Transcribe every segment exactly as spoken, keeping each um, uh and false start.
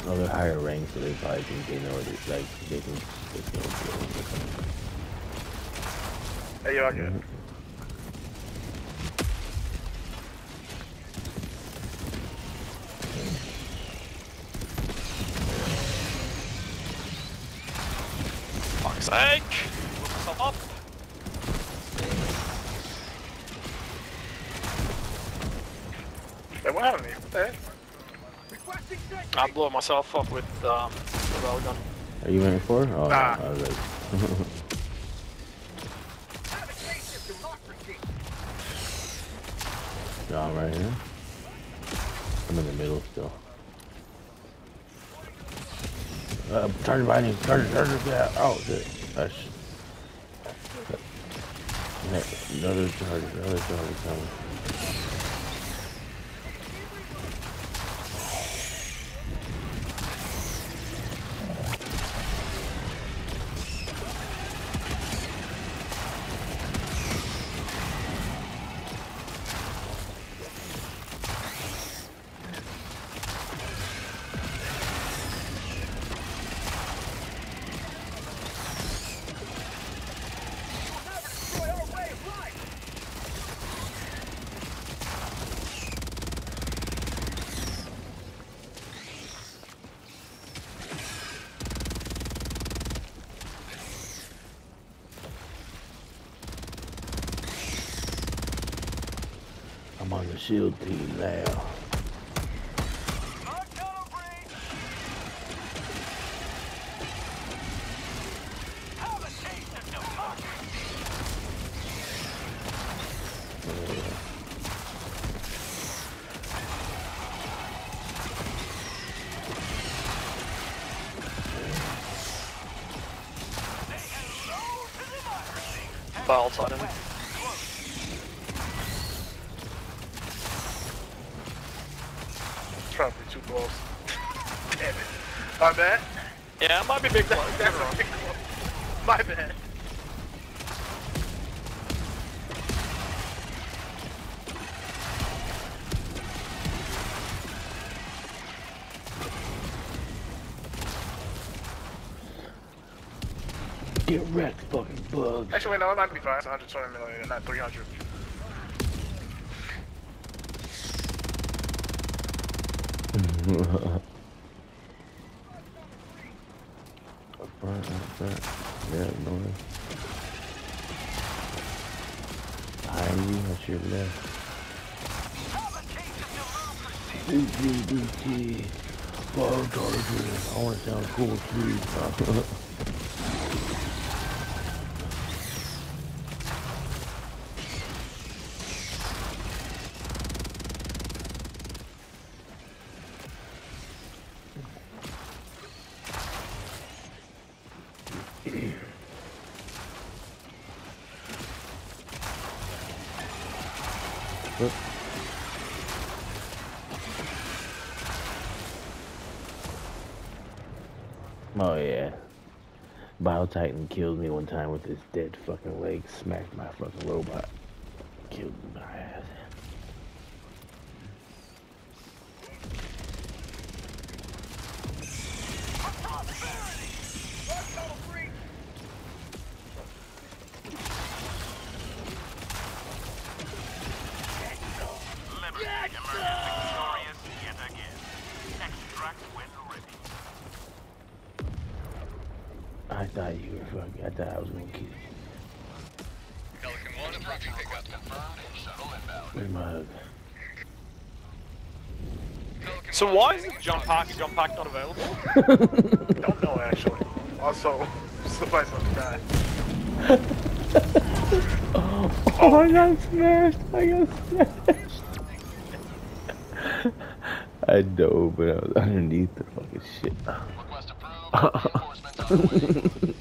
Oh, they're higher ranked, so they probably think they know what it's like. They think they can kill Hey, yo, I get it. Fuck's sake! Move myself up. Hey, what happened to me? What the heck? I blew myself up with um, the railgun. Are you in for? Oh, Nah. no, I was like. John right here. I'm in the middle still. Uh, charger behind you. Charger, charger, get out. Oh, shit. Gosh. Another charger, another charger coming. I'm on the shield team now. Fire outside of me. Trying to be too close. Damn it. My bad. Yeah, it might be big. That's a big one. My bad. Get wrecked, fucking bugs. Actually, wait, no, it might be fine. It's one hundred twenty millimeter, not three hundred. Up front, up front. Yeah, no. Behind you, that's your left. D G, D G. Fire charger. I want to sound cool too. Oh yeah. Bio Titan killed me one time with his dead fucking leg, smacked my fucking robot. Killed my ass. I thought you were fucking, I thought I was gonna kill you. Pelican one approaching pickup. Confirmed. Shuttle inbound. Where's my hug? So why is jump pack and jump pack not available? Don't know, actually. Also, somebody's gonna die. oh, oh, I got smashed. I got smashed. I dove, but I was underneath the fucking shit. Request approved. Reinforcements on the way.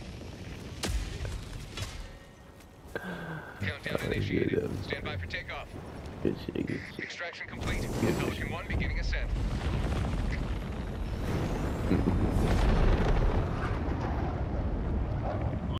Countdown initiated. Stand by for takeoff. Good shit, good shit. Extraction complete. Pelican one beginning ascent.